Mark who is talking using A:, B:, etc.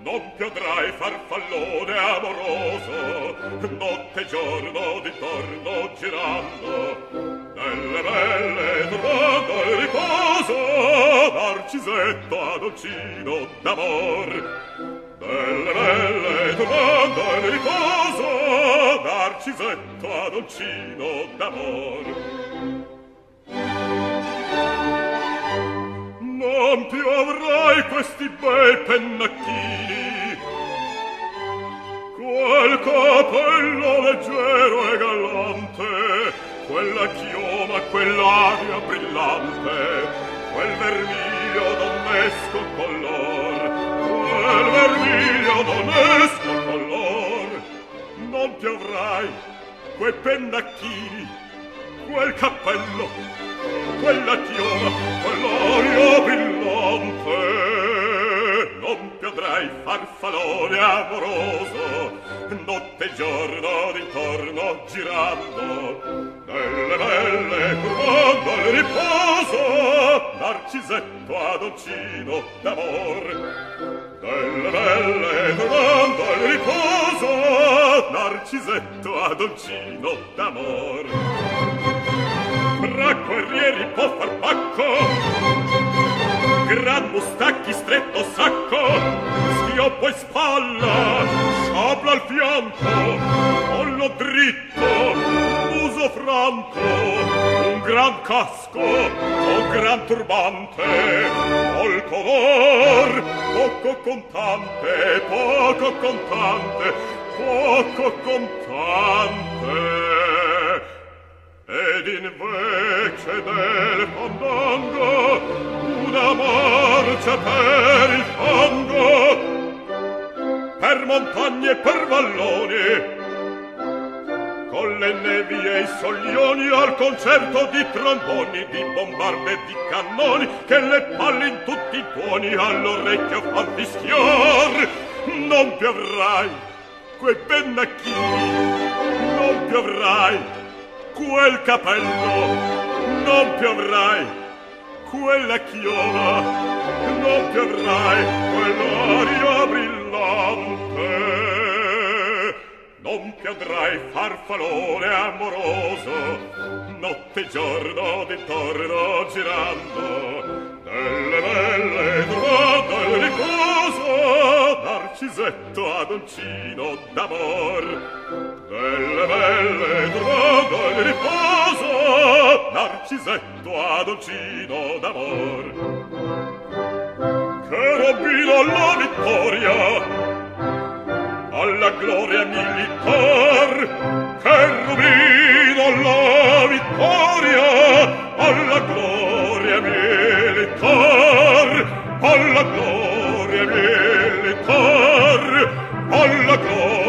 A: non potrai farfallone amoroso, notte e giorno d'intorno girando, nelle belle trovando il riposo, Narcisetto adoncino d'amor. Nelle belle trovando il riposo, Narcisetto adoncino d'amor. Non più avrai questi bei pennacchini, quel capello leggero e galante, quella chioma, quell'aria brillante, quel vermiglio donnesco color, quel vermiglio donnesco color. Non più avrai quei pennacchini, quel cappello, quella chioma, quell'aria brillante. Non potrai farfallone amoroso, notte e giorno d'intorno girando, nelle belle curvando al riposo, Narcisetto adoncino d'amor. Nelle belle curvando al riposo, Narcisetto adoncino d'amor. Fra guerrieri può far pacco, gran mustacchi stretto sacco, schioppo e spalla, sciabla al fianco, collo dritto, muso franco, un gran casco, un gran turbante, col color poco contante, poco contante, poco contante. Ed invece del fandango una marcia per il fango, per montagne e per valloni, con le nevi e i soglioni, al concerto di tromboni, di bombarde e di cannoni, che le palle in tutti i tuoni all'orecchio fan fischiar. Non più avrai quei pennacchini, non più avrai quel capello, non più avrai quella chioma, non più avrai quell'aria brillante, non più avrai farfallone amoroso, notte e giorno d'intorno girando, nelle belle trovando il riposo, Narcisetto adoncino d'amor. Nelle belle trovando il riposo, Narcisetto adoncino d'amor. Cherubino alla vittoria, alla gloria militar, cherubino alla vittoria, alla gloria militar, alla gloria militar, alla gloria